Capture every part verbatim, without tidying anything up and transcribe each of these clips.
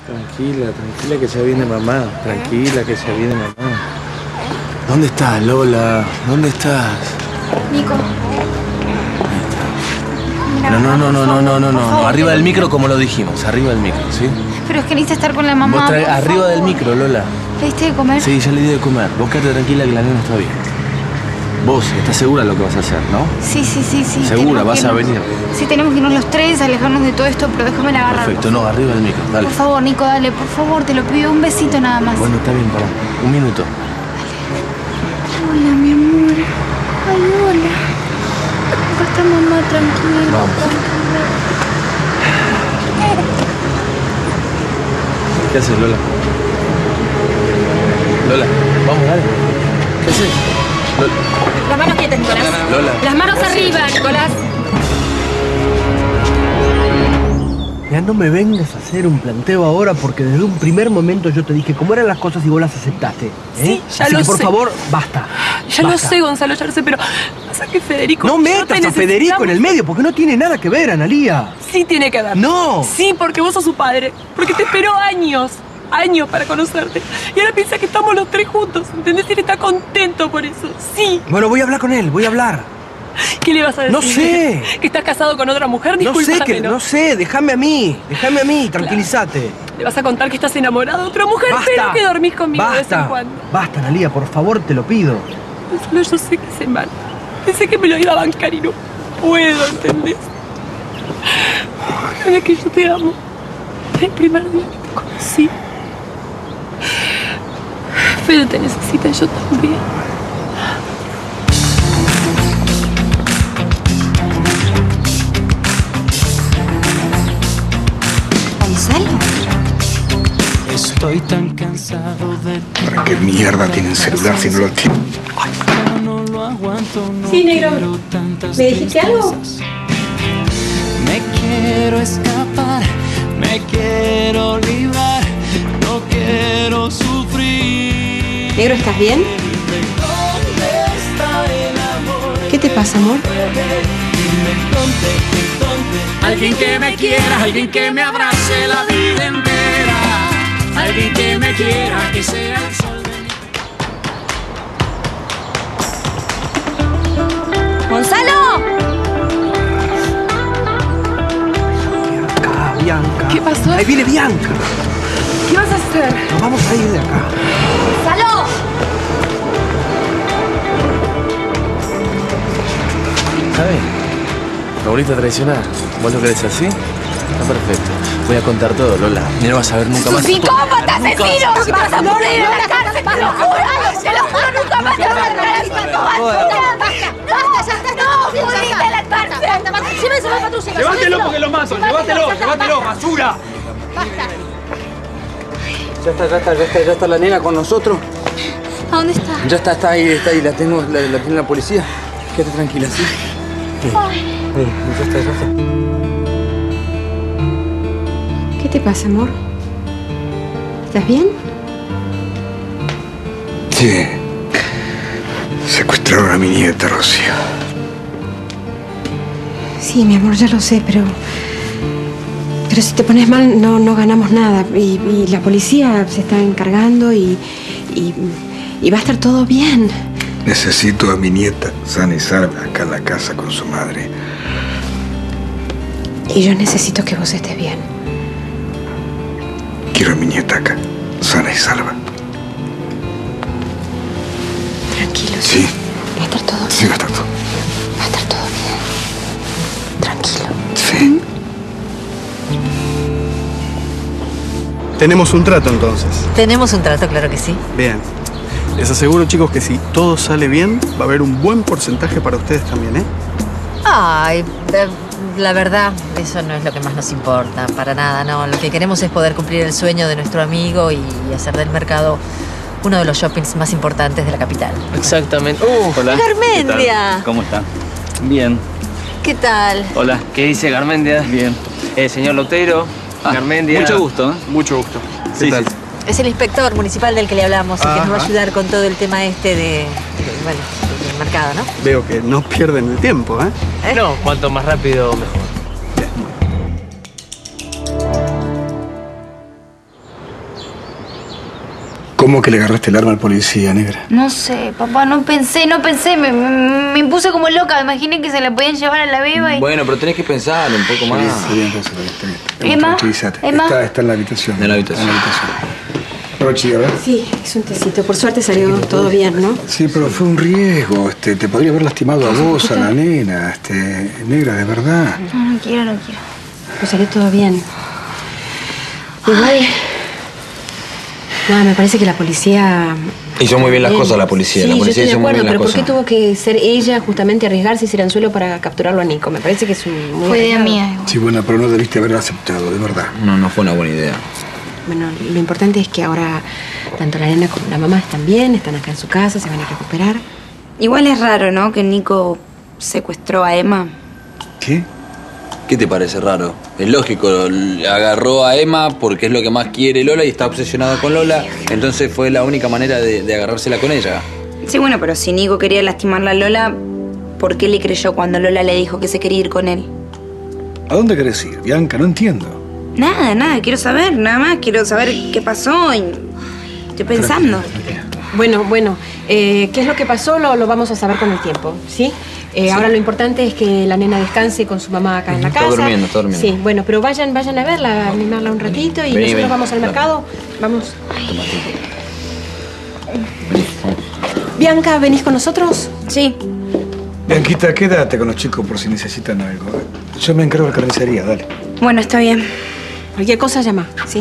Tranquila, tranquila que ya viene mamá. Tranquila que ya viene mamá. ¿Dónde estás, Lola? ¿Dónde estás? Nico. No, no, no, no, no, no, no, no. Arriba del micro como lo dijimos. Arriba del micro, ¿sí? Pero es que necesita estar con la mamá. Vos trae, arriba favor. del micro, Lola. ¿Le diste de comer? Sí, ya le di de comer. Vos quédate tranquila que la nena está bien. Vos, ¿estás segura de lo que vas a hacer, no? Sí, sí, sí, sí. ¿Segura? ¿Vas a venir? Sí, tenemos que irnos los tres, alejarnos de todo esto, pero déjame la agarrar. Perfecto, no, arriba del micro, dale. Por favor, Nico, dale, por favor, te lo pido. Un besito nada más. Bueno, está bien, pará. Un minuto. Hola, mi amor. Ay, hola. Acá está mamá, tranquila. Vamos. Tranquila. ¿Qué haces, Lola? Lola, vamos, dale. ¿Qué haces? Lola. Las manos quietas, Nicolás. Lola. Las manos arriba, Nicolás. Ya no me vengas a hacer un planteo ahora porque desde un primer momento yo te dije cómo eran las cosas y vos las aceptaste. ¿eh? Sí, ya Así lo que por sé. favor, basta. Ya basta. lo sé, Gonzalo, ya lo sé, pero pasa que Federico... No yo metas te a Federico necesitamos. en el medio porque no tiene nada que ver, Analía. Sí tiene que ver. No. Sí, porque vos sos su padre. Porque te esperó años, años para conocerte. Y ahora piensa que estamos los tres juntos, ¿entendés? Y él está contento por eso. Sí. Bueno, voy a hablar con él, voy a hablar. ¿Qué le vas a decir? No sé. ¿Que estás casado con otra mujer? No Disculpame, sé, que, no sé, déjame a mí, déjame a mí, tranquilízate. ¿Le vas a contar que estás enamorado de otra mujer, Basta. pero que dormís conmigo de vez en Basta, cuando? basta, Analía, por favor, te lo pido. Solo yo sé que hice mal. Pensé que me lo iba a bancar y no puedo, ¿entendés? Sabes que yo te amo. El primer día que te conocí. Pero te necesita yo también. ¿Gonzalo? Estoy tan cansado de ti. ¿Para qué mierda tienen celular si no lo tienen? Ya no lo aguanto, no Sí, negro. quiero tantas ¿Me dijiste algo? tristezas. Me quiero escapar, me quiero librar, no quiero sufrir. Negro, ¿estás bien? ¿Dónde está el amor? ¿Qué te pasa, amor? Dime dónde, dónde. Alguien que me quiera, alguien que me abrace la vida entera. Alguien que me quiera, que sea el sol de mi... ¡Gonzalo! Bianca, Bianca. ¿Qué pasó? Ahí viene Bianca. ¿Qué vas a hacer? Nos vamos a ir de acá. ¡Gonzalo! ¿Sabes? Favorita traicionar. ¿Vos lo querés así? Está perfecto. Voy a contar todo, Lola. Y no vas a ver nunca más. ¡Psicópata, asesino! ¡Vas a morir en la cárcel! ¡Te lo juro! ¡Te lo juro! ¡Nunca más te voy a traer a ¡No! ¡No! ¡Morite en la cárcel! ¡Llévenselo a la patrulla! ¡Llévatelo porque lo mato! ¡Llévatelo! ¡Llévatelo! ¡Basura! Ya está, ya está, ya está, ya está la nena con nosotros. ¿A dónde está? Ya está, está ahí, está ahí, la tengo, la, la tiene la policía. Quédate tranquila, ¿sí? Sí. Sí, ya está, ya está. ¿Qué te pasa, amor? ¿Estás bien? Sí. Secuestraron a mi nieta, Rocío. Sí, mi amor, ya lo sé, pero... Pero si te pones mal, no, no ganamos nada. Y, y la policía se está encargando y, y... y va a estar todo bien. Necesito a mi nieta sana y salva acá en la casa con su madre. Y yo necesito que vos estés bien. Quiero a mi nieta acá, sana y salva. Tranquilo, Sí. sí. Va a estar todo bien. Sí, va a estar todo. Va a estar todo bien. Tranquilo. Sí. Tenemos un trato entonces. Tenemos un trato, claro que sí. Bien. Les aseguro, chicos, que si todo sale bien, va a haber un buen porcentaje para ustedes también, ¿eh? Ay, eh, la verdad, eso no es lo que más nos importa, para nada, no. Lo que queremos es poder cumplir el sueño de nuestro amigo y hacer del mercado uno de los shoppings más importantes de la capital. Exactamente. Uh, hola. Garmendia. ¿Cómo está? Bien. ¿Qué tal? Hola. ¿Qué dice Garmendia? Bien. Eh, señor Loteiro, Ah, Garmendia. mucho gusto, ¿eh? Mucho gusto. ¿Qué Sí, tal? sí. Es el inspector municipal del que le hablamos, el que nos va a Ajá. ayudar con todo el tema este de, de, bueno, del mercado, ¿no? Veo que no pierden el tiempo, ¿eh? No, cuanto más rápido, mejor. ¿Cómo que le agarraste el arma al policía, negra? No sé, papá, no pensé, no pensé. Me, me, me impuse como loca. Me imaginé que se la podían llevar a la beba y... Bueno, pero tenés que pensar un poco más. Está bien, está bien, está bien. Está bien. Emma, Tranquilízate. Emma. Está, está en la habitación. En la habitación. En la habitación. Rochi, a ver. Sí, es un tecito. Por suerte salió todo bien, ¿no? Sí, pero fue un riesgo. Este, te podría haber lastimado a vos, a la nena. Este, negra, de verdad. No, no quiero, no quiero. Pues salió todo bien. Igual... Nada, me parece que la policía... Hizo muy bien las cosas la policía. Sí, la policía yo estoy de hizo muy acuerdo, bien las pero ¿por qué cosas. tuvo que ser ella justamente arriesgarse y ser anzuelo para capturarlo a Nico? Me parece que es un... muy Fue idea arriesgado. mía. Sí, bueno, pero no debiste haberlo aceptado, de verdad. No, no fue una buena idea. Bueno, lo importante es que ahora tanto la nena como la mamá están bien, están acá en su casa, se van a recuperar. Igual es raro, ¿no? Que Nico secuestró a Emma. ¿Qué? ¿Qué te parece raro? Es lógico, agarró a Emma porque es lo que más quiere Lola y está obsesionado con Lola. Entonces fue la única manera de, de agarrársela con ella. Sí, bueno, pero si Nico quería lastimarla a Lola, ¿por qué le creyó cuando Lola le dijo que se quería ir con él? ¿A dónde querés ir, Bianca? No entiendo. Nada, nada, quiero saber, nada más. Quiero saber qué pasó y... Estoy pensando. Bueno, bueno, eh, ¿qué es lo que pasó? Lo, lo vamos a saber con el tiempo, ¿sí? Eh, Sí. Ahora lo importante es que la nena descanse con su mamá acá en la Está casa. durmiendo, está durmiendo. Sí, bueno, pero vayan, vayan a verla, a mimarla un ratito y Vení, nosotros vení. vamos al Dale. mercado. Vamos. Bianca, ¿venís con nosotros? Sí. Bianquita, quédate con los chicos por si necesitan algo. Yo me encargo de la carnicería, dale. Bueno, está bien. Cualquier cosa llama, ¿sí?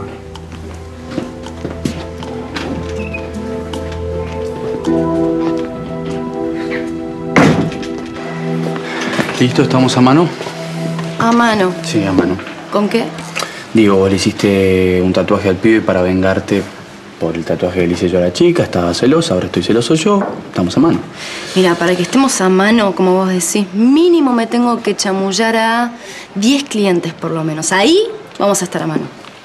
¿Listo? ¿Estamos a mano? A mano. Sí, a mano. ¿Con qué? Digo, vos le hiciste un tatuaje al pibe para vengarte por el tatuaje que le hice yo a la chica. Estaba celosa, ahora estoy celoso yo. Estamos a mano. Mira, para que estemos a mano, como vos decís, mínimo me tengo que chamullar a diez clientes por lo menos. Ahí vamos a estar a mano.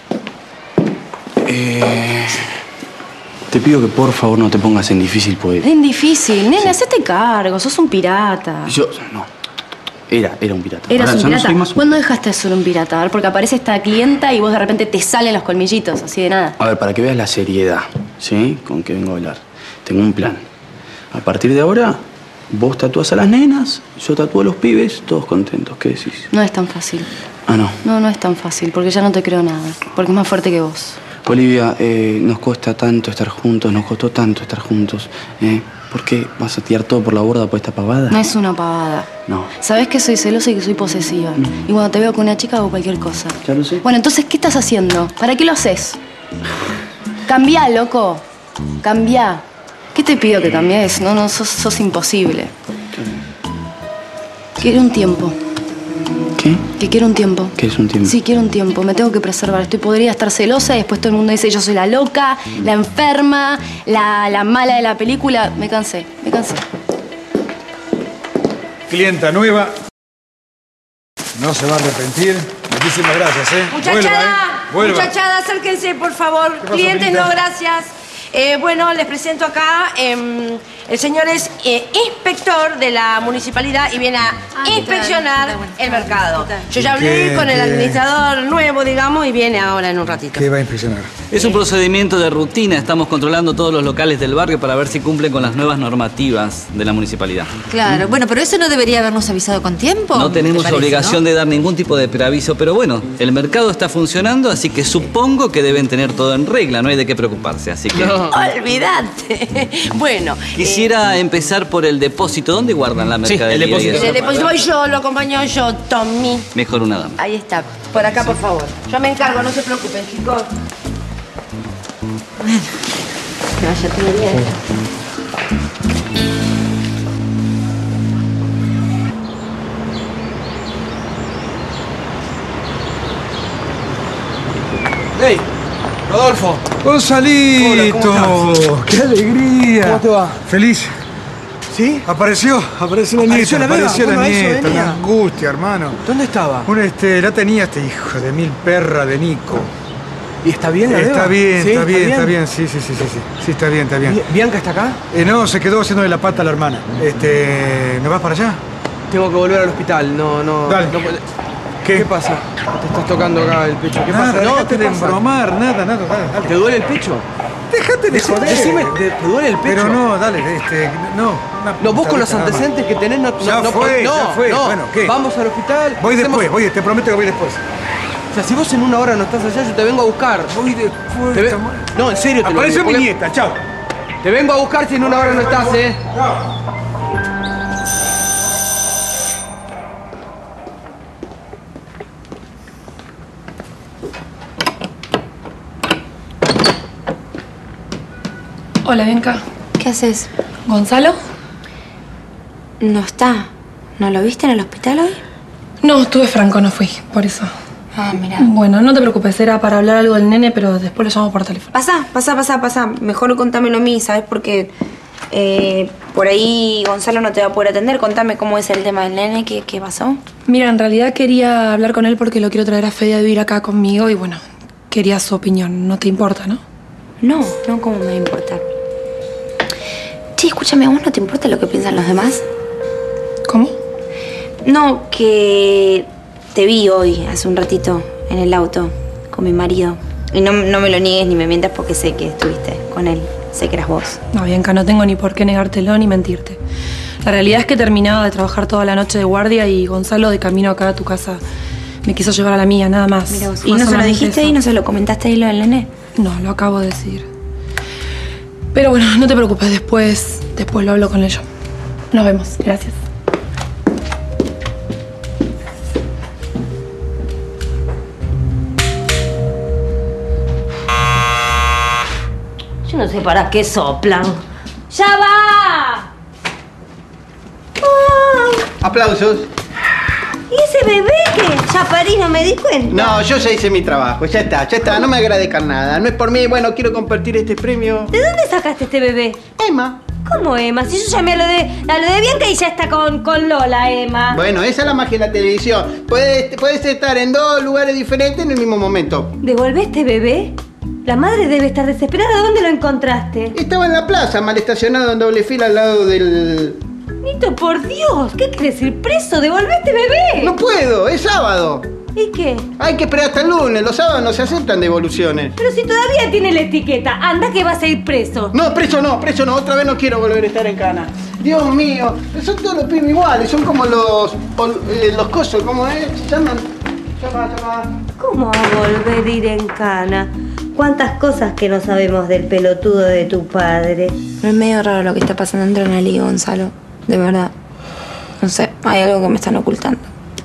Eh, te pido que por favor no te pongas en difícil, pues. Es difícil. Nene, hacete cargo. Sos un pirata. Yo, no. Era, era un pirata. Eras Ahora un ya no pirata. soy más un- ¿Cuándo dejaste de ser un pirata? A ver, porque aparece esta clienta y vos de repente te salen los colmillitos, así de nada. A ver, para que veas la seriedad, ¿sí? Con que vengo a hablar. Tengo un plan. A partir de ahora, vos tatúas a las nenas, yo tatúo a los pibes, todos contentos. ¿Qué decís? No es tan fácil. Ah, no. No, no es tan fácil, porque ya no te creo nada. Porque es más fuerte que vos. Olivia, eh, nos cuesta tanto estar juntos, nos costó tanto estar juntos. ¿eh? ¿Por qué vas a tirar todo por la borda por esta pavada? No es una pavada. No. Sabés que soy celosa y que soy posesiva. Y cuando te veo con una chica hago cualquier cosa. Ya lo sé. Bueno, entonces, ¿qué estás haciendo? ¿Para qué lo haces? Cambiá, loco. Cambiá. ¿Qué te pido que cambies? No, no, sos, sos imposible. Quiero un tiempo. ¿Qué? Que quiero un tiempo. ¿Qué es un tiempo? Sí, quiero un tiempo. Me tengo que preservar. Estoy podría estar celosa y después todo el mundo dice yo soy la loca, la enferma, la, la mala de la película. Me cansé, me cansé. Clienta nueva. No se va a arrepentir. Muchísimas gracias, ¿eh? Muchachada, Vuelva, ¿eh? Vuelva. muchachada, acérquense, por favor. pasa, Clientes, Pilita? no, gracias. Eh, bueno, les presento acá, eh, el señor es eh, inspector de la municipalidad y viene a inspeccionar el mercado. Yo ya hablé ¿Qué, con el qué? administrador nuevo, digamos, y viene ahora en un ratito. ¿Qué va a impresionar? Es un procedimiento de rutina. Estamos controlando todos los locales del barrio para ver si cumplen con las nuevas normativas de la municipalidad. Claro, bueno, pero eso no debería habernos avisado con tiempo. No tenemos ¿te parece, obligación no? de dar ningún tipo de preaviso, pero bueno, el mercado está funcionando, así que supongo que deben tener todo en regla, no hay de qué preocuparse, así que... Olvídate. Bueno. Quisiera empezar por el depósito. ¿Dónde guardan la mercadería? el depósito. y eso? El depósito voy yo, lo acompaño yo, Tommy. Mejor una dama. Ahí está, por acá, por favor. Yo me encargo, no se preocupen, chicos. Que vaya todo bien. ¡Hey! ¡Rodolfo! ¡Gonzalito! Hola, ¿cómo estás? ¡Qué alegría! ¿Cómo te va? Feliz. ¿Sí? Apareció, apareció la ¿Apareció nieta, la beba? apareció la Bueno, a eso nieta, venía. la angustia, hermano. ¿Dónde estaba? Un, este, la tenía este hijo de mil perra de Nico. ¿Y está bien la Está beba? bien, ¿Sí? está bien, está bien, sí, sí, sí, sí, sí, sí, está bien, está bien. Bi- ¿Bianca está acá? Eh, no, se quedó haciéndole la pata a la hermana. Este, ¿no vas para allá? Tengo que volver al hospital, no, no... Dale. no puede- ¿Qué? ¿Qué pasa? Te estás tocando acá el pecho. ¿Qué Nada, pasa? No, dejate ¿qué de pasa? embromar, nada, nada, dale, dale. ¿Te duele el pecho? Dejate de joder. Decime, ¿te, te duele el pecho? Pero no, dale, este, no. No, vos con los antecedentes que tenés no... Ya no, fue, no, ya fue. No. Bueno, ¿qué? Vamos al hospital. Voy hacemos- después, voy, te prometo que voy después. O sea, si vos en una hora no estás allá, yo te vengo a buscar. Voy después. Te ve- No, en serio te lo Apareció digo, mi porque- nieta, chao. Te vengo a buscar si en una hora no estás, ¿eh? Hola, Bianca. ¿Qué haces? ¿Gonzalo? No está. ¿No lo viste en el hospital hoy? No, estuve franco, no fui, por eso. Ah, mira. Bueno, no te preocupes, era para hablar algo del nene, pero después lo llamo por teléfono. Pasa, pasa, pasa, pasa. Mejor contámelo a mí, ¿sabes? Porque eh, por ahí Gonzalo no te va a poder atender. Contame cómo es el tema del nene, qué, qué pasó. Mira, en realidad quería hablar con él porque lo quiero traer a Fede a vivir acá conmigo y bueno, quería su opinión. No te importa, ¿no? No, no, ¿cómo me va a importar? Che, escúchame, ¿a vos no te importa lo que piensan los demás? ¿Cómo? No, que te vi hoy, hace un ratito, en el auto, con mi marido. Y no, no me lo niegues ni me mientas porque sé que estuviste con él. Sé que eras vos. No, Bianca, no tengo ni por qué negártelo ni mentirte. La realidad es que terminaba de trabajar toda la noche de guardia y Gonzalo, de camino acá a tu casa, me quiso llevar a la mía, nada más. Mira vos. ¿Y no se lo dijiste ahí? ¿No se lo comentaste ahí lo del nene? No, lo acabo de decir. Pero bueno, no te preocupes, después, después lo hablo con él yo. Nos vemos, gracias. Yo no sé para qué soplan. ¡Ya va! Aplausos. ¿Y ese bebé que ya parí no me di cuenta? No, yo ya hice mi trabajo, ya está, ya está, no me agradezcan nada. No es por mí, bueno, quiero compartir este premio. ¿De dónde sacaste este bebé? Emma. ¿Cómo Emma? Si yo llamé a lo de, a lo de Bianca y ya está con, con Lola, Emma. Bueno, esa es la magia de la televisión. Puedes, puedes estar en dos lugares diferentes en el mismo momento. ¿Devolvé este bebé? La madre debe estar desesperada. ¿Dónde lo encontraste? Estaba en la plaza, mal estacionado en doble fila al lado del... Nito, por Dios, ¿qué quieres ir preso? ¡Devolvé este bebé! No puedo, es sábado. ¿Y qué? Hay que esperar hasta el lunes, los sábados no se aceptan devoluciones. Pero si todavía tiene la etiqueta, anda que vas a ir preso. No, preso no, preso no, otra vez no quiero volver a estar en cana. Dios mío, son todos los pibes iguales, son como los... ol- eh, los cosos, ¿cómo es? Se llaman... Llama, llama... ¿Cómo va a volver a ir en cana? ¿Cuántas cosas que no sabemos del pelotudo de tu padre? No es medio raro lo que está pasando dentro de la liga, Gonzalo. De verdad. No sé, hay algo que me están ocultando.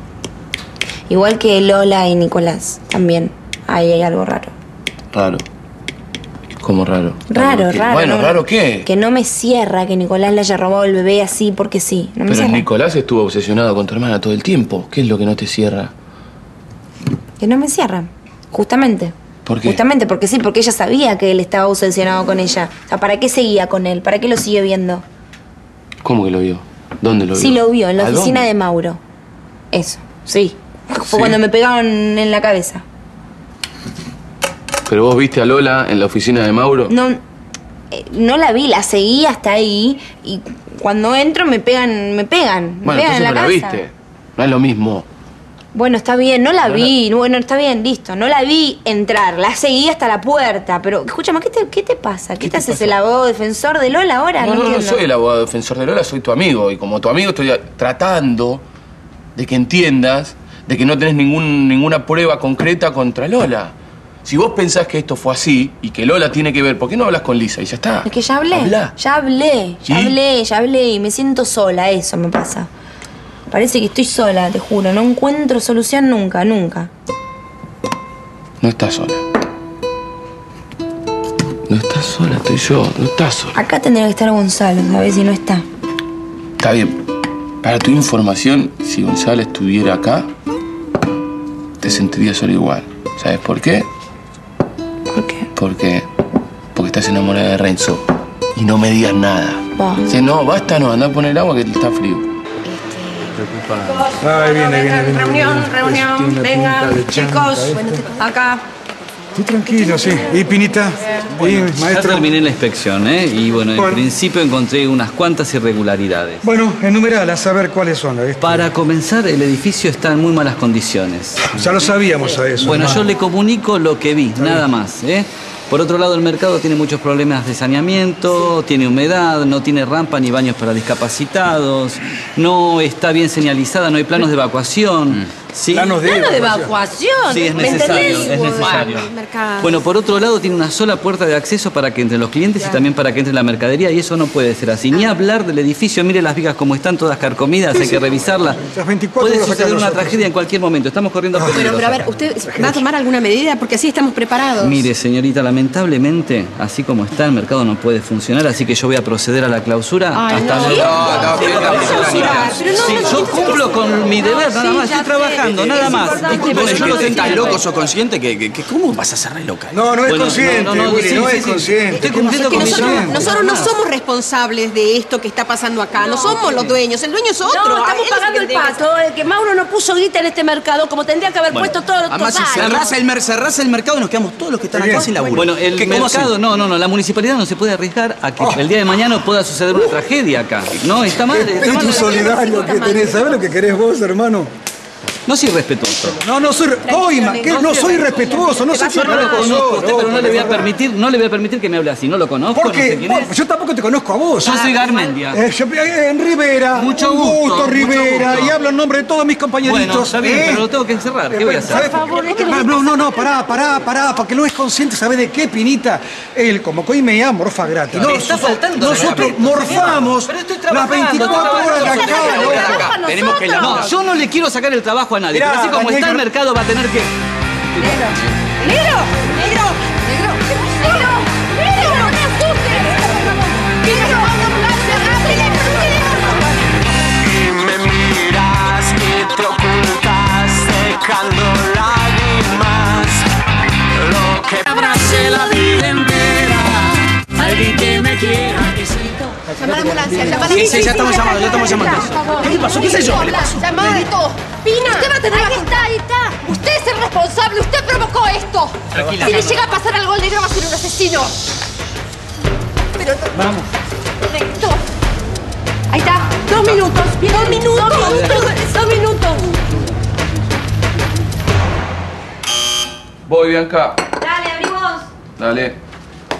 Igual que Lola y Nicolás, también. Ahí hay algo raro. Raro. ¿Cómo raro? Raro, ¿Qué? raro. Bueno, no, ¿raro qué? Que no me cierra que Nicolás le haya robado el bebé así porque sí. No me Pero cierra. Nicolás estuvo obsesionado con tu hermana todo el tiempo. ¿Qué es lo que no te cierra? Que no me cierra. Justamente. ¿Por qué? Justamente porque sí, porque ella sabía que él estaba obsesionado con ella. O sea, ¿para qué seguía con él? ¿Para qué lo sigue viendo? ¿Cómo que lo vio? ¿Dónde lo vio? Sí, lo vio, en la ¿A oficina dónde? de Mauro. Eso, sí. Fue Sí. cuando me pegaron en la cabeza. ¿Pero vos viste a Lola en la oficina de Mauro? No, eh, no la vi, la seguí hasta ahí y cuando entro me pegan, me pegan, me Bueno, pegan entonces en la no la cabeza. viste. No es lo mismo. Bueno, está bien, no la No vi, bueno, está bien, listo, no la vi entrar, la seguí hasta la puerta, pero escúchame, ¿qué te, qué te pasa? ¿Qué, te haces el abogado defensor de Lola ahora? No, no, no entiendo. soy el abogado defensor de Lola, soy tu amigo. Y como tu amigo estoy tratando de que entiendas de que no tenés ningún, ninguna prueba concreta contra Lola. Si vos pensás que esto fue así y que Lola tiene que ver, ¿por qué no hablas con Lisa y ya está? Es que ya hablé, Habla. ya hablé, ya ¿Y? hablé, ya hablé y me siento sola, eso me pasa. Parece que estoy sola, te juro, no encuentro solución nunca, nunca. No estás sola. No estás sola, estoy yo. No estás sola. Acá tendría que estar Gonzalo, ¿sabes? Si no está. Está bien. Para tu información, si Gonzalo estuviera acá, te sentirías sola igual. ¿Sabes por qué? ¿Por qué? Porque, porque estás enamorada de Renzo. Y no me digas nada. Va. Si no, basta, no, anda a poner agua que está frío. Ay, viene, viene, viene. Reunión, reunión, vengan, chicos, acá. Estoy tranquilo, sí. ¿Y Pinita? ¿Y Ya maestro? terminé la inspección, ¿eh? Y bueno, en Bueno. principio encontré unas cuantas irregularidades. Bueno, enumerala, a ver cuáles son. ¿viste? Para comenzar, el edificio está en muy malas condiciones. Ya lo sabíamos a eso. Bueno, hermano. yo le comunico lo que vi, nada más, ¿eh? Por otro lado, el mercado tiene muchos problemas de saneamiento, tiene humedad, no tiene rampa ni baños para discapacitados, no está bien señalizada, no hay planos de evacuación. ¿Sí? ¿Planos de evacuación? Sí, es necesario, es necesario. Bueno, por otro lado, tiene una sola puerta de acceso para que entren los clientes y también para que entre la mercadería, y eso no puede ser así. Ni hablar del edificio, mire las vigas como están, todas carcomidas, hay que revisarlas. Puede suceder una tragedia en cualquier momento, estamos corriendo peligro. Pero, pero a ver, ¿usted va a tomar alguna medida? Porque así estamos preparados. Mire, señorita, lamentablemente, así como está, el mercado no puede funcionar, así que yo voy a proceder a la clausura. Ay, hasta no. luego. No, no, Sí, sí, yo cumplo con mi deber, nada más, estoy trabajando, nada más. Disculpe, yo lo ¿estás loco? ¿Sos consciente que, que, que cómo vas a cerrar el local? No, no es Bueno, consciente, no, no, no, Willy, sí, no sí, es sí. consciente. Estoy cumpliendo Que con mi nosotros, deber. nosotros no somos responsables de esto que está pasando acá. No, somos los dueños. El dueño es otro. No, Ay, estamos él es pagando el el que tiene que pato, el que Mauro no puso guita en este mercado como tendría que haber Bueno, puesto todos los Además, si cerrás el, mer cerrás el mercado y nos quedamos todos los que están acá sin laburo. Bueno, el ¿Qué, cómo mercado, hacemos? no, no, no, la municipalidad no se puede arriesgar a que el día de mañana pueda suceder una tragedia acá. No, está mal, está mal. Espíritu solidario que tenés. ¿Sabés lo que querés vos, hermano? No soy respetuoso. No, no soy... Coima, que no soy respetuoso, no soy Yo no lo conozco a usted, pero no le voy a permitir, no le voy a permitir que me hable así. No lo conozco, ¿Por no sé qué? quién es. Yo tampoco te conozco a vos. Yo soy Garmendia. Eh, yo- eh, en Rivera. Mucho Un gusto, mucho Rivera. gusto. Y hablo en nombre de todos mis compañeritos. Bueno, está bien, ¿eh? pero lo tengo que encerrar. ¿Qué voy a hacer? ¿Sabes? No, no, no, pará, pará, pará, porque no es consciente, ¿sabes de qué, Pinita? Él, como Coimea, morfa gratis. Me está faltando Nosotros respeto, morfamos pero estoy las trabajando, veinticuatro estoy horas de trabajando. acá, loco. Tenemos que la... No, yo no le quiero sacar el trabajo a nadie, Mirá, pero así como está Daniel, el mercado va a tener que... ¡Negro! ¡Negro! ¡Negro! ¡Negro! ¡Negro! ¡No me asustes! ¡Negro! Y me miras y te ocultas dejando lágrimas. Lo que abrace la vida entera. Alguien que me quiera, que se... Llama a la ambulancia, llama a la Sí, sí, ya estamos llamando, ya estamos llamando. ¿Qué pasó? ¿Qué es eso? Llama a todo. Pina. Usted va a tener ahí está, ahí está. Usted es el responsable, usted provocó esto. Tranquila, Si le calma. llega a pasar algo al negro va a ser un asesino. Pero no. Vamos. Correcto. Ahí está. Dos minutos, bien, dos minutos, dos minutos, dos minutos. Voy, Bianca. Dale, abrí vos. Dale.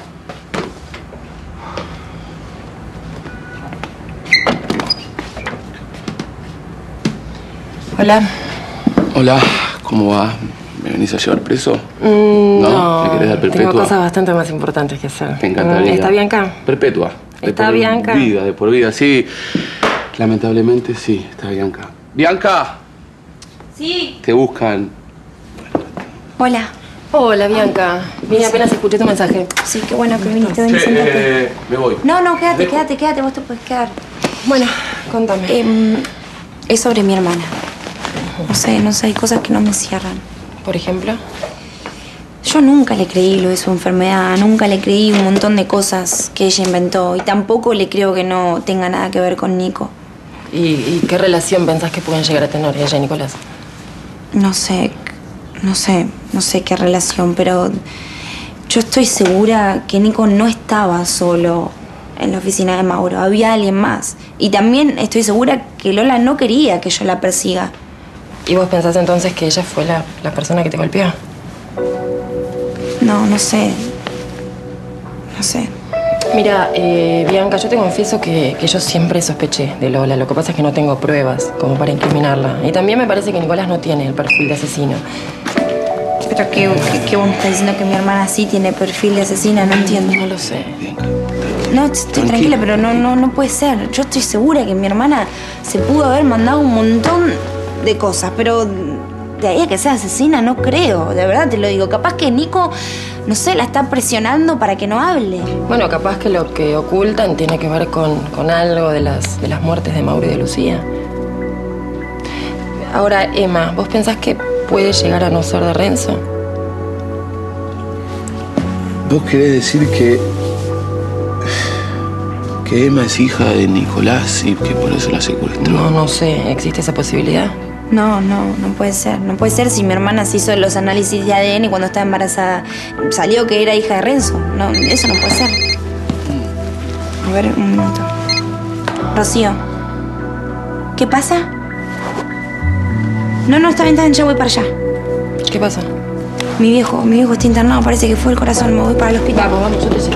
Hola. Hola, ¿cómo va? ¿Me venís a llevar preso? Mm, ¿No? no, ¿Me querés dar perpetua? tengo cosas bastante más importantes que hacer. Me encantaría. ¿Está Bianca? Perpetua. De ¿Está por Bianca? vida, de por vida, sí. Lamentablemente, sí, está Bianca. ¡Bianca! Sí. Te buscan. Hola. Hola, Bianca. Vine apenas escuché tu mensaje. Sí, qué bueno que viniste. Ven, Che, sentate. eh, me voy. No, no, quédate, Dejo. quédate, quédate. Vos te puedes quedar. Bueno, contame. Em, es sobre mi hermana. No sé, no sé, hay cosas que no me cierran. Por ejemplo. Yo nunca le creí lo de su enfermedad, nunca le creí un montón de cosas que ella inventó y tampoco le creo que no tenga nada que ver con Nico. ¿Y, y qué relación pensás que pueden llegar a tener ella y Nicolás? No sé, no sé, no sé qué relación, pero yo estoy segura que Nico no estaba solo en la oficina de Mauro, había alguien más. Y también estoy segura que Lola no quería que yo la persiga. ¿Y vos pensás entonces que ella fue la, la persona que te golpeó? No, no sé. No sé. Mira, eh, Bianca, yo te confieso que, que yo siempre sospeché de Lola. Lo que pasa es que no tengo pruebas como para incriminarla. Y también me parece que Nicolás no tiene el perfil de asesino. Pero que, que, que vos me estás diciendo que mi hermana sí tiene perfil de asesina, no entiendo. No lo sé. No, estoy tranquila, pero no, no, no puede ser. Yo estoy segura que mi hermana se pudo haber mandado un montón de cosas, pero de ahí a que sea asesina no creo, de verdad te lo digo. Capaz que Nico, no sé, la está presionando para que no hable. Bueno, capaz que lo que ocultan tiene que ver con, con algo de las, de las muertes de Mauro y de Lucía. Ahora, Emma, ¿vos pensás que puede llegar a no ser de Renzo? ¿Vos querés decir que... que Emma es hija de Nicolás y que por eso la secuestró? No, no sé. ¿Existe esa posibilidad? No, no, no puede ser. No puede ser si mi hermana se hizo los análisis de A D N cuando estaba embarazada. Salió que era hija de Renzo. No, eso no puede ser. A ver, un momento. Rocío. ¿Qué pasa? No, no, está bien, está bien, ya voy para allá. ¿Qué pasa? Mi viejo, mi viejo está internado, parece que fue el corazón. Me voy para el hospital. Vamos, vamos, yo te sigo.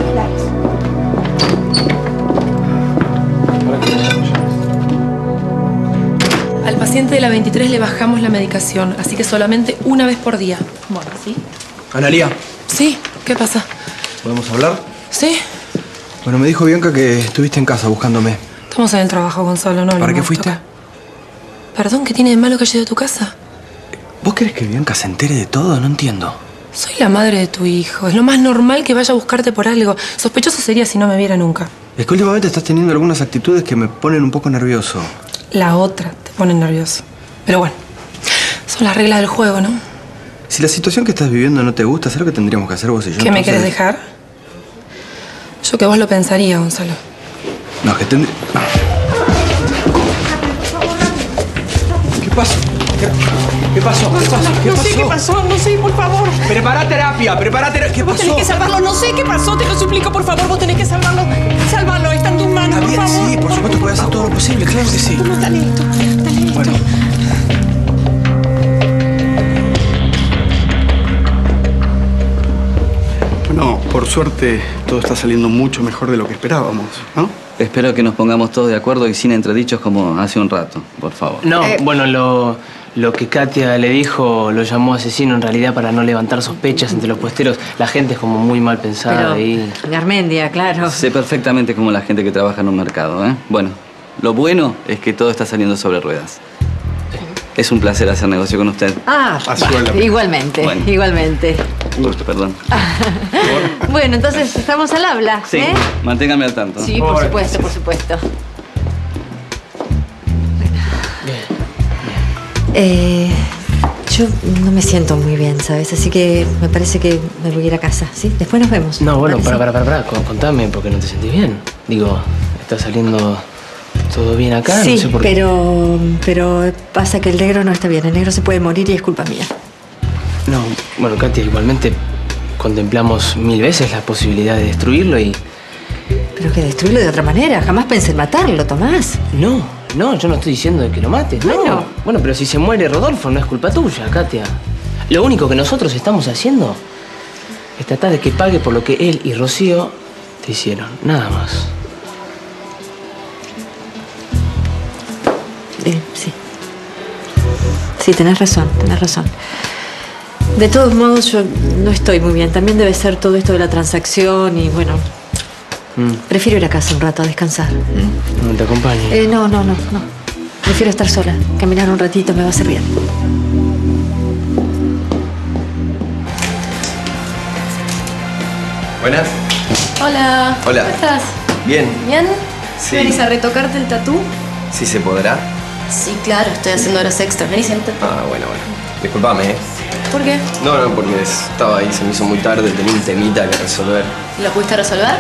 Al paciente de la veintitrés le bajamos la medicación, así que solamente una vez por día. Bueno, ¿sí? Analía, Sí, ¿qué pasa? ¿podemos hablar? Sí, Bueno, me dijo Bianca que estuviste en casa buscándome. estamos en el trabajo, Gonzalo, no ¿Para hablemos qué de fuiste? esto acá. Perdón, ¿qué tiene de malo que haya ido a tu casa? ¿Vos querés que Bianca se entere de todo? No entiendo. Soy la madre de tu hijo. Es lo más normal que vaya a buscarte por algo. Sospechoso sería si no me viera nunca. Es que últimamente estás teniendo algunas actitudes que me ponen un poco nervioso. La otra te pone nervioso. Pero bueno, son las reglas del juego, ¿no? Si la situación que estás viviendo no te gusta, ¿sabes lo que tendríamos que hacer vos y yo? ¿Qué me Entonces- querés dejar? Yo que vos lo pensaría, Gonzalo. No, que tendría... ¿Qué pasó? ¿Qué, qué pasó? ¿Qué pasó? ¿Qué no pasó? sé qué pasó, no sé, por favor. Prepara terapia, prepara terapia. ¿Qué Vos pasó? tenés que salvarlo, no sé qué pasó, te lo suplico, por favor, vos tenés que salvarlo. Sálvalo, está en tus manos, por Bien, favor. sí, por supuesto que voy a hacer todo lo posible, claro que sí. No, dale esto, dale esto. Bueno. Bueno, por suerte todo está saliendo mucho mejor de lo que esperábamos, ¿no? Espero que nos pongamos todos de acuerdo y sin entredichos como hace un rato, por favor. No, Eh. bueno, lo, lo que Katia le dijo lo llamó asesino en realidad para no levantar sospechas entre los puesteros. La gente es como muy mal pensada Pero y... Garmendia, claro. Sé perfectamente cómo la gente que trabaja en un mercado, ¿eh? Bueno, lo bueno es que todo está saliendo sobre ruedas. Es un placer hacer negocio con usted. Ah, bah, igualmente, Bueno. igualmente. Uy, perdón. Bueno, entonces estamos al habla, Sí, ¿eh? manténgame al tanto. Sí, por supuesto, por supuesto. Eh, yo no me siento muy bien, ¿sabes? Así que me parece que me voy a ir a casa, ¿sí? Después nos vemos. No, bueno, ¿Parece? para, para, para, para, contame por qué no te sentís bien. Digo, ¿está saliendo todo bien acá? Sí, no sé por qué. pero, pero pasa que el negro no está bien. El negro se puede morir y es culpa mía. No, bueno, Katia, igualmente contemplamos mil veces la posibilidad de destruirlo y... Pero que destruirlo de otra manera. Jamás pensé en matarlo, Tomás. No, no, yo no estoy diciendo de que lo mates, no. Bueno. Bueno, pero si se muere Rodolfo no es culpa tuya, Katia. Lo único que nosotros estamos haciendo es tratar de que pague por lo que él y Rocío te hicieron, nada más. Eh, sí. Sí, tenés razón, tenés razón. De todos modos, yo no estoy muy bien. También debe ser todo esto de la transacción y bueno. Mm. Prefiero ir a casa un rato a descansar. No te acompañe. Eh, no, no, no, no. Prefiero estar sola. Caminar un ratito me va a hacer bien. Buenas. Hola. Hola. ¿Cómo estás? Bien. ¿Bien? Sí. ¿Venís a retocarte el tatú? ¿Sí se podrá? Sí, claro, estoy haciendo horas extras. Vení, siéntate. Ah, bueno, bueno. Disculpame, ¿eh? ¿Por qué? No, no, porque estaba ahí, se me hizo muy tarde, tenía un temita que resolver. ¿Lo pudiste resolver?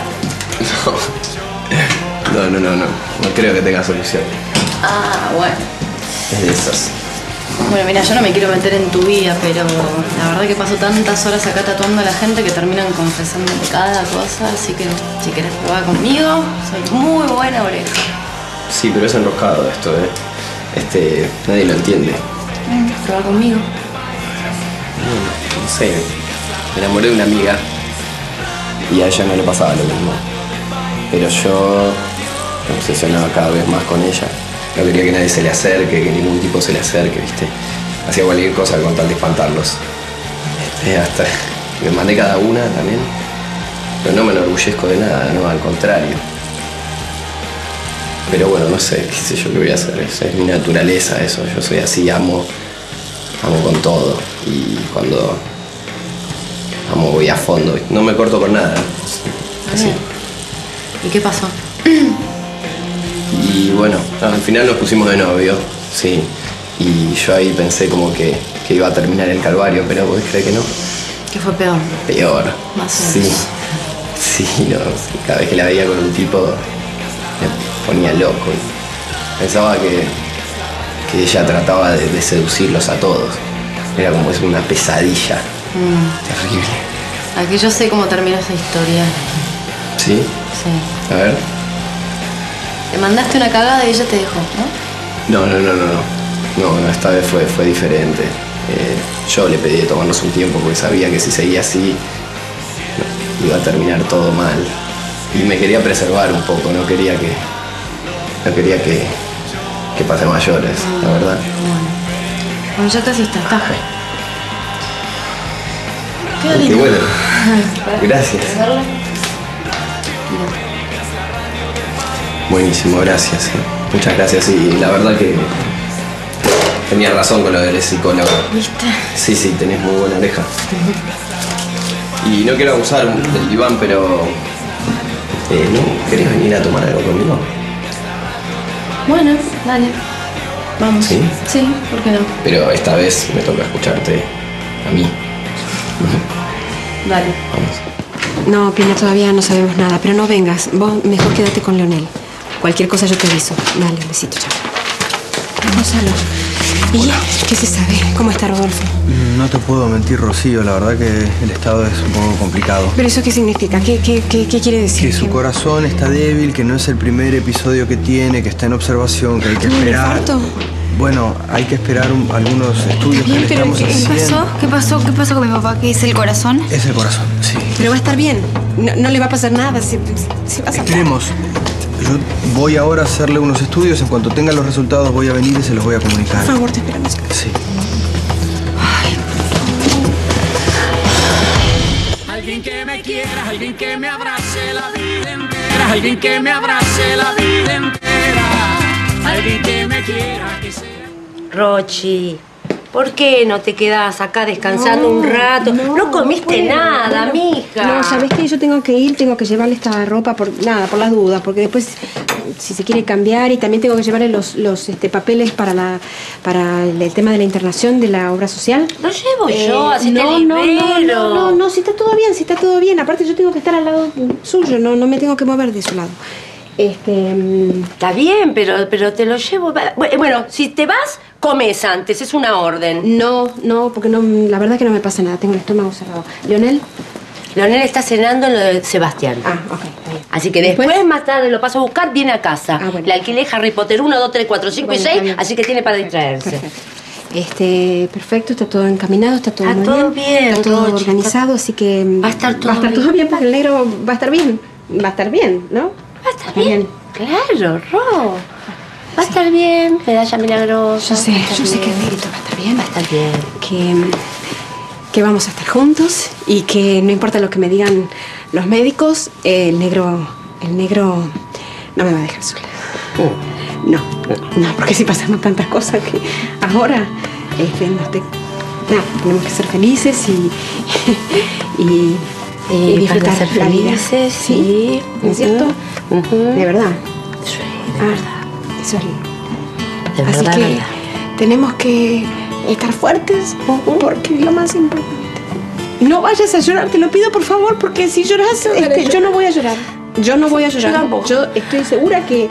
No, no, no, no. No creo que tenga solución. Ah, bueno. Es de esas. Bueno, mira, yo no me quiero meter en tu vida, pero la verdad que paso tantas horas acá tatuando a la gente que terminan confesando cada cosa, así que si querés probar conmigo, soy muy buena oreja. Sí, pero es enroscado esto, ¿eh? Este, nadie lo entiende. Ven, prueba conmigo. No, no sé. Me enamoré de una amiga y a ella no le pasaba lo mismo. Pero yo me obsesionaba cada vez más con ella. No quería que nadie se le acerque, que ningún tipo se le acerque, ¿viste? Hacía cualquier cosa con tal de espantarlos. Este, hasta me mandé cada una también. Pero no me enorgullezco de nada, no, al contrario. Pero bueno, no sé, qué sé yo qué voy a hacer. Es, es mi naturaleza eso. Yo soy así, amo. Amo con todo. Y cuando amo voy a fondo. No me corto con nada. Así. ¿Y qué pasó? Y bueno, al final nos pusimos de novio, sí. Y yo ahí pensé como que, que iba a terminar el calvario, pero ¿vos crees que no? ¿Qué fue peor? Peor. Más o Sí. menos. Sí, no. sí, Cada vez que la veía con un tipo me ponía loco. Y pensaba que, que ella trataba de, de seducirlos a todos. Era como es una pesadilla. Mm. Terrible. Aquí yo sé cómo terminó esa historia. ¿Sí? Sí. A ver. Te mandaste una cagada y ella te dejó, ¿no? No, no, no, no, no. No, no, esta vez fue, fue diferente. Eh, yo le pedí de tomarnos un tiempo porque sabía que si seguía así iba a terminar todo mal. Y me quería preservar un poco, no quería que, no quería que, que pase mayores, la verdad. Bueno, ya casi está, está. Qué Qué lindo. bueno. Gracias. Buenísimo, gracias. Muchas gracias. Y la verdad que tenías razón con lo del psicólogo. ¿Viste? Sí, sí, tenés muy buena oreja. Y no quiero abusar del diván, pero... Eh, ¿no querés venir a tomar algo conmigo? Bueno, dale. Vamos. ¿Sí? Sí, ¿por qué no? Pero esta vez me toca escucharte a mí. Dale. No, Pina, todavía no sabemos nada, pero no vengas. Vos mejor quédate con Leonel. Cualquier cosa yo te aviso. Dale, un besito, chao. Gonzalo. ¿Y qué se sabe? ¿Cómo está Rodolfo? No te puedo mentir, Rocío. La verdad que el estado es un poco complicado. ¿Pero eso qué significa? ¿Qué, qué, qué, qué quiere decir? Que su corazón está débil, que no es el primer episodio que tiene, que está en observación, que hay que ¿Tuvo un esperar. infarto? Bueno, hay que esperar un- algunos estudios que Bien, le pero estamos ¿qué haciendo. pasó? ¿Qué pasó? ¿Qué pasó con mi papá? ¿Qué es el corazón? Es el corazón, sí. Pero va a estar bien. No, no le va a pasar nada. Se, se va a zafar. Esperemos. Yo voy ahora a hacerle unos estudios. En cuanto tenga los resultados voy a venir y se los voy a comunicar. Por favor, te esperamos. Sí. Alguien que me quiera, alguien que me abrace la vida entera, alguien que me abrace la vida entera, alguien que me quiera, que sea... Rochi, ¿por qué no te quedas acá descansando un rato? No, comiste puedo, nada, no. mija. No, ¿sabés qué? Yo tengo que ir, tengo que llevarle esta ropa por nada, por las dudas, porque después si se quiere cambiar y también tengo que llevarle los, los este, papeles para la para el, el tema de la internación de la obra social. Lo llevo yo, así te no, no, no, libero. no, no, no, si está todo bien, si está todo bien. Aparte yo tengo que estar al lado suyo, no, no me tengo que mover de su lado. Este... Está bien, pero, pero te lo llevo... Bueno, si te vas, comes antes, es una orden. No, no, porque no, la verdad que no me pasa nada, tengo el estómago cerrado. ¿Leonel? Leonel está cenando en lo de Sebastián. Ah, ok, está bien. Así que después, ¿Después? más tarde, lo paso a buscar, viene a casa. Ah, bueno. Le alquilé Harry Potter uno, dos, tres, cuatro, cinco Bueno, y está seis, bien. así que tiene para distraerse. Perfecto. Este, perfecto, está todo encaminado, está todo Está muy todo bien. bien, Está todo Rochi, organizado, así que... Va a estar todo Va a estar bien. todo bien porque el negro va a estar bien. Va a estar bien, ¿no? Va a estar bien. Claro, Ro. Va a estar bien, medalla milagrosa. Yo sé, va a estar yo sé que el bien. negrito va a estar bien. Va a estar bien. Que, que vamos a estar juntos y que no importa lo que me digan los médicos, el negro, el negro no me va a dejar sola. No, no, porque si pasaron tantas cosas que ahora este, no te- nada, tenemos que ser felices y, y, y Y disfrutar para ser la vida. felices, sí. ¿No es cierto? Ujú. De verdad. Sí, de verdad. Eso es lindo. de Así verdad, que verdad. tenemos que estar fuertes porque es lo más importante. No vayas a llorar, te lo pido por favor, porque si lloras, este, yo no voy a llorar. Yo no voy a llorar. Yo tampoco. Yo estoy segura que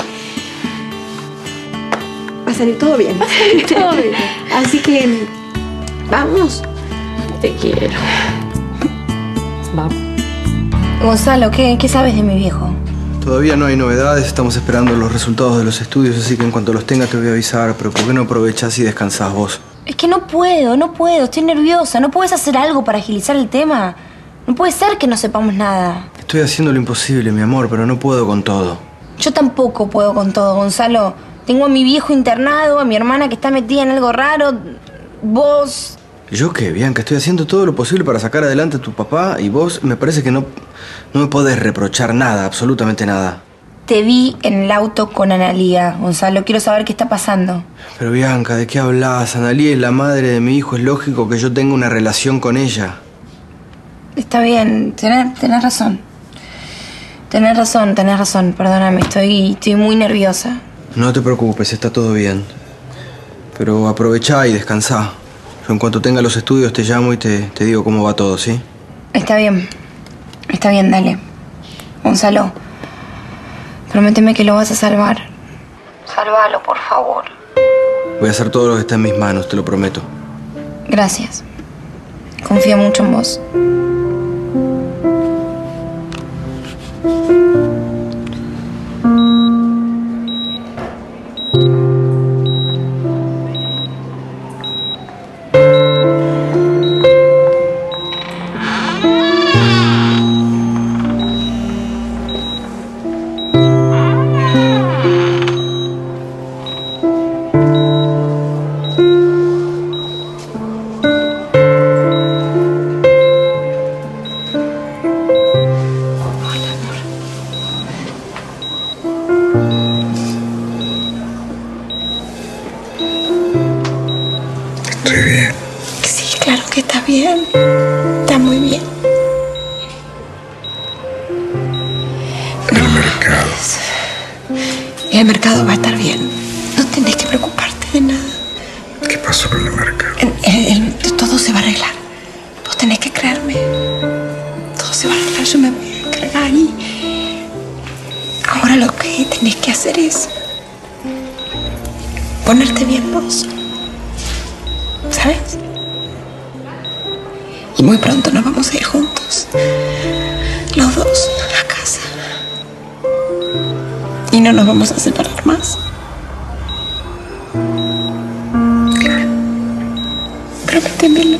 va a salir todo bien. Va a salir todo bien. Así que vamos. Te quiero. Vamos. Gonzalo, ¿qué, qué sabes de mi viejo? Todavía no hay novedades, estamos esperando los resultados de los estudios, así que en cuanto los tenga te voy a avisar, pero ¿por qué no aprovechás y descansás vos? Es que no puedo, no puedo, estoy nerviosa. ¿No puedes hacer algo para agilizar el tema? No puede ser que no sepamos nada. Estoy haciendo lo imposible, mi amor, pero no puedo con todo. Yo tampoco puedo con todo, Gonzalo. Tengo a mi viejo internado, a mi hermana que está metida en algo raro. Vos... ¿Yo qué, Bianca? Estoy haciendo todo lo posible para sacar adelante a tu papá y vos me parece que no, no me podés reprochar nada, absolutamente nada. Te vi en el auto con Analía, Gonzalo. Quiero saber qué está pasando. Pero Bianca, ¿de qué hablas? Analía es la madre de mi hijo, es lógico que yo tenga una relación con ella. Está bien, tenés, tenés razón. Tenés razón, tenés razón. Perdóname, estoy, estoy muy nerviosa. No te preocupes, está todo bien. Pero aprovechá y descansá. Yo en cuanto tenga los estudios te llamo y te, te digo cómo va todo, ¿sí? Está bien. Está bien, dale. Gonzalo, prométeme que lo vas a salvar. Sálvalo, por favor. Voy a hacer todo lo que está en mis manos, te lo prometo. Gracias. Confío mucho en vos. Está muy bien. El mercado. El mercado va a estar bien. No tenés que preocuparte de nada. ¿Qué pasó con el mercado? El- el- el- todo se va a arreglar. Vos tenés que creerme. Todo se va a arreglar. Yo me voy a encargar y... Ahora lo que tenés que hacer es... ponerte bien vos. ¿Sabes? Y muy pronto nos vamos a ir juntos. Los dos a casa. Y no nos vamos a separar más. Prométemelo.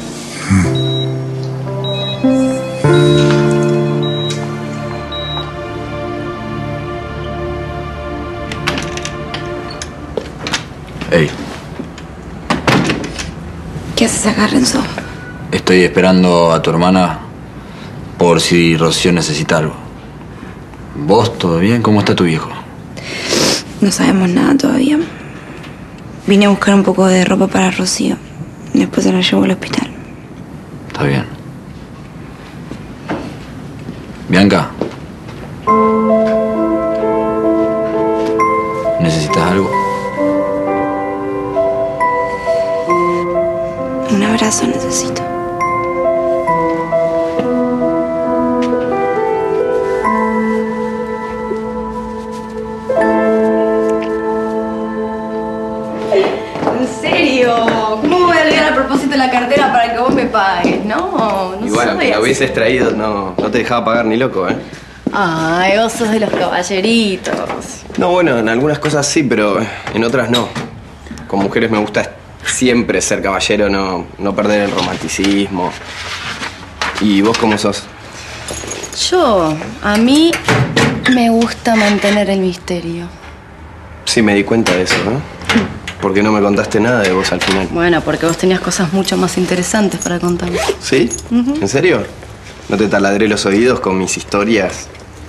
Ey, ¿Qué haces acá, Renzo? estoy esperando a tu hermana por si Rocío necesita algo. ¿Vos todo bien? ¿Cómo está tu viejo? No sabemos nada todavía. Vine a buscar un poco de ropa para Rocío. Después se la llevo al hospital. Está bien. Bianca. ¿Necesitas algo? Un abrazo necesito. ¿En serio? ¿Cómo voy a leer a propósito la cartera para que vos me pagues? No, no Y bueno, soy que lo así. hubieses traído, no, no te dejaba pagar ni loco, ¿eh? Ay, vos sos de los caballeritos. No, bueno, en algunas cosas sí, pero en otras no. Con mujeres me gusta siempre ser caballero, no, no perder el romanticismo. ¿Y vos cómo sos? Yo, a mí me gusta mantener el misterio. Sí, me di cuenta de eso, ¿no? ¿Por qué no me contaste nada de vos al final? Bueno, porque vos tenías cosas mucho más interesantes para contarme. ¿Sí? Ujú. ¿En serio? ¿No te taladré los oídos con mis historias?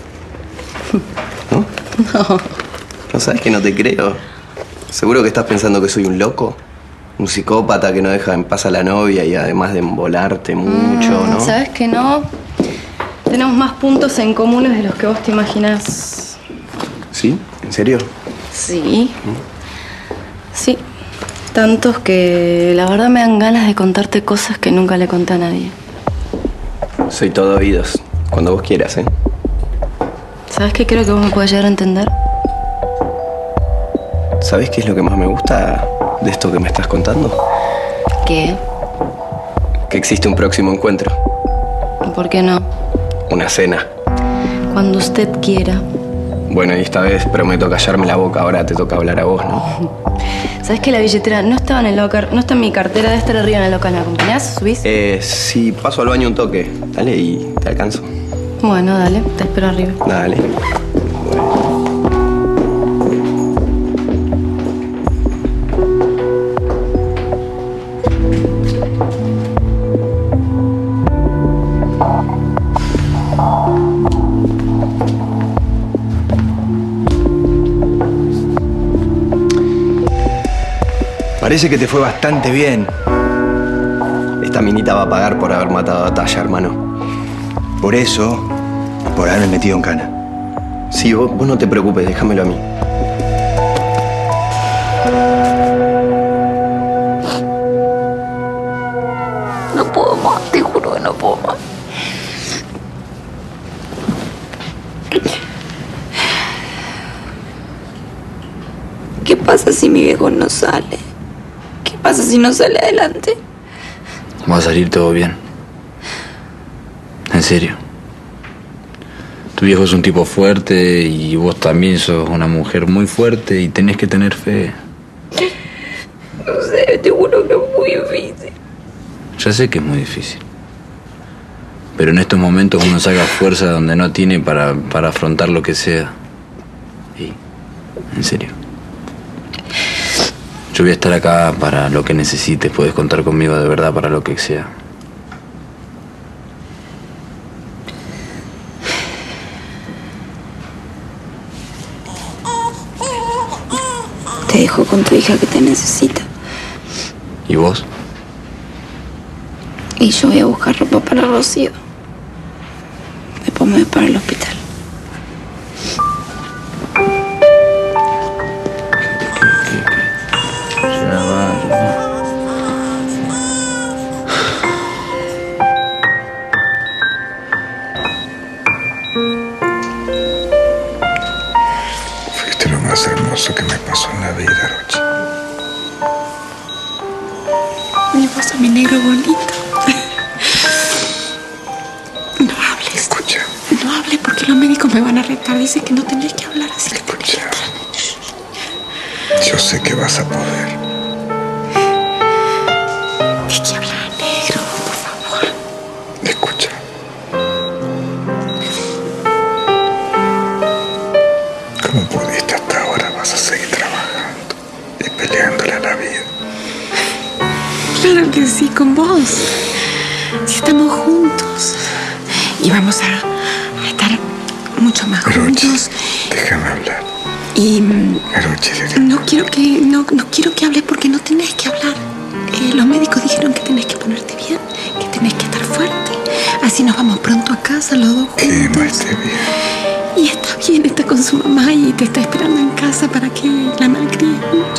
No. ¿No sabes que no te creo? ¿Seguro que estás pensando que soy un loco? Un psicópata que no deja en paz a la novia y además de embolarte mucho, ¿no? ¿Sabes que no? Tenemos más puntos en comunes de los que vos te imaginás. ¿Sí? ¿En serio? Sí. Sí. Tantos que la verdad me dan ganas de contarte cosas que nunca le conté a nadie. Soy todo oídos. Cuando vos quieras, ¿eh? ¿Sabes qué creo que vos me puedes llegar a entender? ¿Sabés qué es lo que más me gusta de esto que me estás contando? ¿Qué? Que existe un próximo encuentro. ¿Por qué no? Una cena. Cuando usted quiera. Bueno, y esta vez prometo callarme la boca. Ahora te toca hablar a vos, ¿no? ¿Sabes que la billetera no estaba en el locker? No está en mi cartera, debe estar arriba en el local. ¿Me acompañás? ¿Subís? Eh, sí, paso al baño un toque. Dale y te alcanzo. Bueno, dale, te espero arriba. Dale. Parece que te fue bastante bien. Esta minita va a pagar por haber matado a Talla, hermano. Por eso, por haberme metido en cana. Sí, vos, vos no te preocupes, déjamelo a mí. No puedo más, te juro que no puedo más. ¿Qué pasa si mi viejo no sale? ¿Qué pasa si no sale adelante? Va a salir todo bien. En serio. Tu viejo es un tipo fuerte y vos también sos una mujer muy fuerte y tenés que tener fe. No sé, te juro que es muy difícil. Ya sé que es muy difícil. Pero en estos momentos uno saca fuerza donde no tiene para, para afrontar lo que sea. Y, en serio. Yo voy a estar acá para lo que necesites. Puedes contar conmigo de verdad para lo que sea. Te dejo con tu hija que te necesita. ¿Y vos? Y yo voy a buscar ropa para Rocío. Después me voy para el hospital. Fuiste lo más hermoso que me pasó en la vida, Rochi. Mi esposo, mi negro bonito. No hables. Escucha. No hables porque los médicos me van a retar. Dicen que no tenés que hablar así. Escucha. Yo sé que vas a poder. ¿De qué hablar, negro? Por favor. Escucha. ¿Cómo pudiste hasta ahora? Vas a seguir trabajando y peleándole a la vida. Claro que sí, con vos. Si estamos juntos. Y vamos a, a estar mucho más Rochi, juntos. déjame hablar. Y mm, Rochi, de- no quiero que no, no quiero que hables porque no tenés que hablar. Eh, los médicos dijeron que tenés que ponerte bien, que tenés que estar fuerte. Así nos vamos pronto a casa los dos juntos. que no esté bien. Y está bien, está con su mamá y te está esperando en casa para que la malcríes mucho.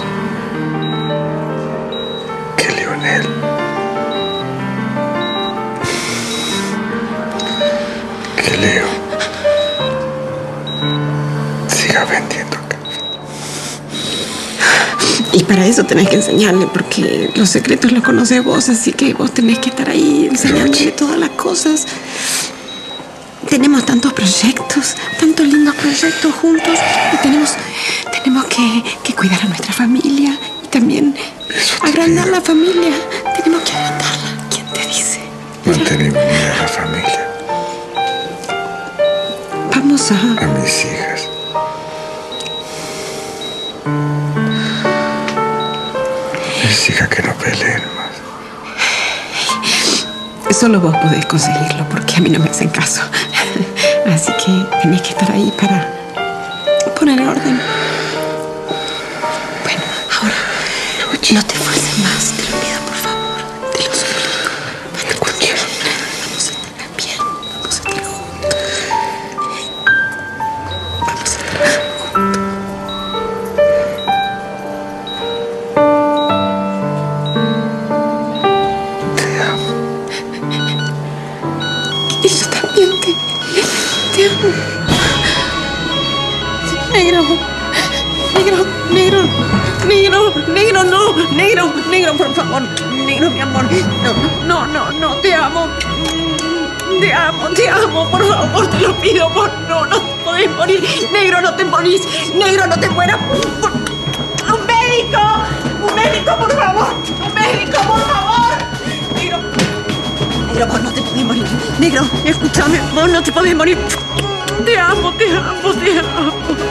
Que Leonel que Leo siga vendiendo café. Y para eso tenés que enseñarle, porque los secretos los conoces vos, así que vos tenés que estar ahí enseñándole todas las cosas. Tenemos tantos proyectos, tantos lindos proyectos juntos y tenemos, tenemos que, que cuidar a nuestra familia y también agrandar la familia. Tenemos que agrandarla. ¿Quién te dice? Mantener unida a la familia, Vamos a... a mis hijas. Mis hijas que no peleen más. Solo vos podés conseguirlo porque a mí no me hacen caso. Así que tenés que estar ahí para poner orden. Bueno, ahora no te esfuerces más, te lo pido por favor. Te lo suplico. Escucha. Vamos a estar bien, vamos a estar juntos. Vamos a estar juntos. Te amo. Y yo también te, te amo. Negro, negro, negro, negro, negro, no, negro, negro, por favor, negro, mi amor, no, no, no, no, te amo, te amo, te amo, por favor, te lo pido, por no, no te podés morir, negro, no te morís, negro, no te mueras, por- un médico, un médico, por favor, un médico, por favor, negro, negro, vos no te podés morir, negro, escúchame, vos no te podés morir, te amo, te amo, te amo.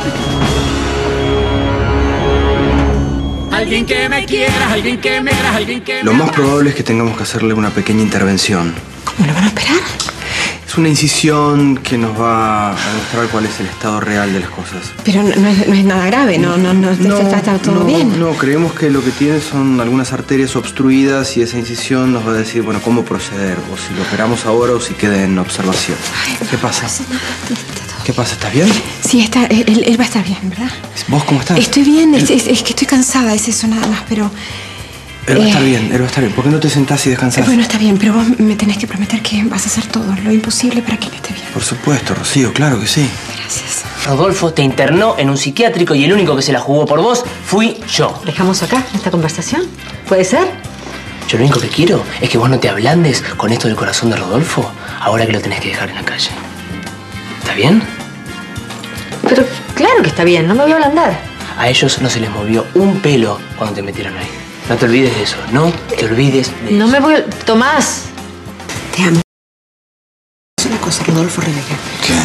Alguien que me quiera, alguien que me quiera, alguien que Lo más probable es que tengamos que hacerle una pequeña intervención. ¿Cómo lo van a operar? Es una incisión que nos va a mostrar cuál es el estado real de las cosas. Pero no, no es, no es nada grave, no, no, no, está, está todo no, bien. No, creemos que lo que tiene son algunas arterias obstruidas y esa incisión nos va a decir, bueno, cómo proceder, o si lo operamos ahora o si queda en observación. ¿Qué pasa? ¿Qué pasa? ¿Estás bien? Sí, está, él, él va a estar bien, ¿verdad? ¿Vos cómo estás? Estoy bien, es, es- es que estoy cansada, es eso nada más, pero... Él va a estar eh, bien, él va a estar bien. ¿Por qué no te sentás y descansás? Bueno, está bien, pero vos me tenés que prometer que vas a hacer todo lo imposible para que él esté bien. Por supuesto, Rocío, claro que sí. Gracias. Rodolfo te internó en un psiquiátrico y el único que se la jugó por vos fui yo. ¿Dejamos acá esta conversación? ¿Puede ser? Yo lo único que quiero es que vos no te ablandes con esto del corazón de Rodolfo ahora que lo tenés que dejar en la calle. ¿Está bien? Pero claro que está bien, no me voy a ablandar. A ellos no se les movió un pelo cuando te metieron ahí. No te olvides de eso, no te olvides de No me voy a... Tomás. Te amo. Es una cosa, Rodolfo Rebeca.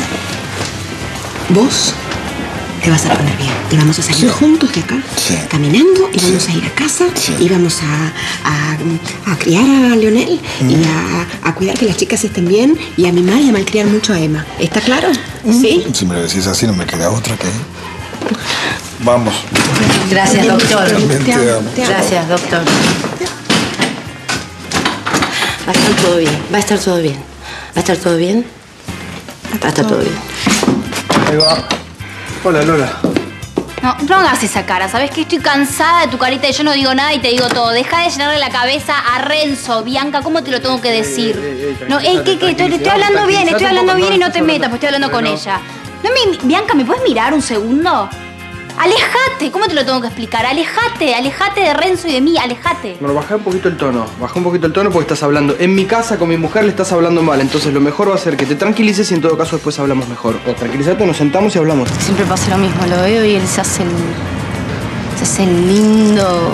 Vos te vas a poner bien y vamos a salir juntos de acá, caminando, y vamos a ir a casa y vamos a, a, a criar a Leonel y a, a cuidar que las chicas estén bien y a mimar y a malcriar mucho a Emma. ¿Está claro? ¿Sí? Si me lo decís así, no me queda otra que... Vamos. Gracias, doctor. También te amo. Gracias, doctor. Va a estar todo bien, va a estar todo bien. ¿Va a estar todo bien? Va a estar todo bien. Ahí va. Hola, Lola. No, no hagas esa cara, ¿sabes qué? Estoy cansada de tu carita y yo no digo nada y te digo todo. Deja de llenarle la cabeza a Renzo, Bianca, ¿cómo te lo tengo que decir? No, ey, ¿qué, qué? Estoy, estoy hablando bien, estoy hablando bien y no te metas, pues estoy hablando con ella. No me, Bianca, ¿me puedes mirar un segundo? Alejate, ¿cómo te lo tengo que explicar? Alejate, alejate de Renzo y de mí, alejate. Bueno, bajá un poquito el tono. Bajá un poquito el tono porque estás hablando. En mi casa con mi mujer le estás hablando mal. Entonces lo mejor va a ser que te tranquilices y en todo caso después hablamos mejor. O tranquilízate, nos sentamos y hablamos. Siempre pasa lo mismo, lo veo y él se hace el... se hace el lindo.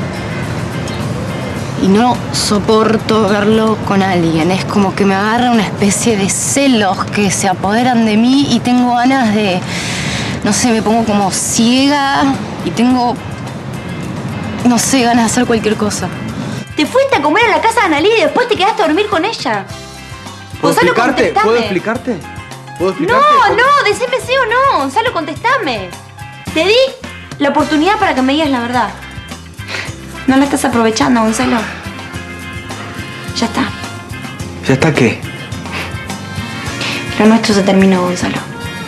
Y no soporto verlo con alguien. Es como que me agarra una especie de celos que se apoderan de mí y tengo ganas de... No sé, me pongo como ciega y tengo, no sé, ganas de hacer cualquier cosa. Te fuiste a comer a la casa de Analí y después te quedaste a dormir con ella. ¿Puedo Gonzalo, explicarte? contestame. ¿Puedo explicarte? ¿Puedo explicarte? No, no, decime sí o no. Gonzalo, contestame. Te di la oportunidad para que me digas la verdad. No la estás aprovechando, Gonzalo. Ya está. ¿Ya está qué? Lo nuestro se terminó, Gonzalo.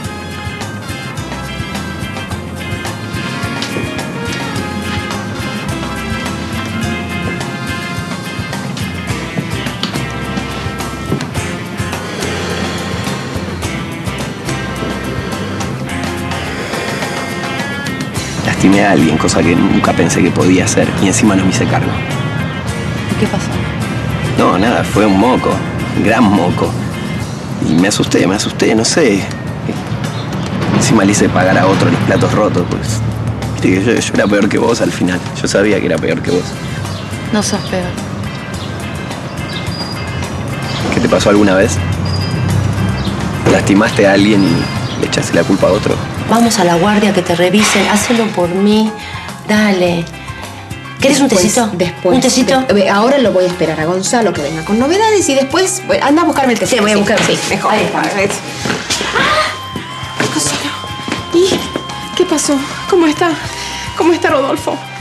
Lastimé a alguien, cosa que nunca pensé que podía hacer, y encima no me hice cargo. ¿Qué pasó? No, nada, fue un moco, un gran moco. Y me asusté, me asusté, no sé. Encima le hice pagar a otro los platos rotos, pues. Viste que yo, yo era peor que vos al final. Yo sabía que era peor que vos. No sos peor. ¿Qué te pasó alguna vez? ¿Lastimaste a alguien y le echaste la culpa a otro? Vamos a la guardia que te revisen, hazlo por mí. Dale. ¿Querés un tecito? Después. ¿Un tecito? De- ahora lo voy a esperar a Gonzalo que venga con novedades y después bueno, anda a buscarme el tecito. Sí, voy a buscar. Sí, mejor. Ahí está. Gonzalo. ¿Y qué pasó? ¿Cómo está? ¿Cómo está Rodolfo?